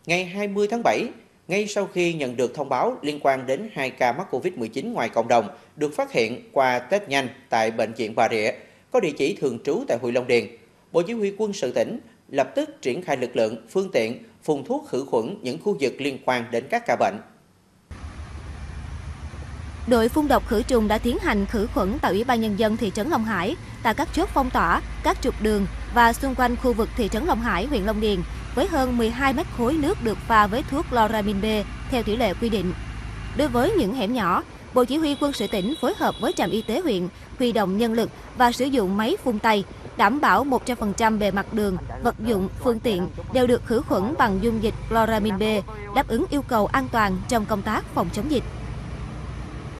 Ngày 20 tháng 7, ngay sau khi nhận được thông báo liên quan đến 2 ca mắc Covid-19 ngoài cộng đồng được phát hiện qua test nhanh tại Bệnh viện Bà Rịa, có địa chỉ thường trú tại huyện Long Điền, Bộ Chỉ huy Quân sự tỉnh lập tức triển khai lực lượng, phương tiện, phun thuốc khử khuẩn những khu vực liên quan đến các ca bệnh. Đội phun độc khử trùng đã tiến hành khử khuẩn tại Ủy ban Nhân dân thị trấn Long Hải, tại các chốt phong tỏa, các trục đường và xung quanh khu vực thị trấn Long Hải, huyện Long Điền, với hơn 12 mét khối nước được pha với thuốc chloramin B theo tỷ lệ quy định. Đối với những hẻm nhỏ, Bộ Chỉ huy Quân sự tỉnh phối hợp với trạm y tế huyện huy động nhân lực và sử dụng máy phun tay, đảm bảo 100% bề mặt đường, vật dụng, phương tiện đều được khử khuẩn bằng dung dịch chloramin B, đáp ứng yêu cầu an toàn trong công tác phòng chống dịch.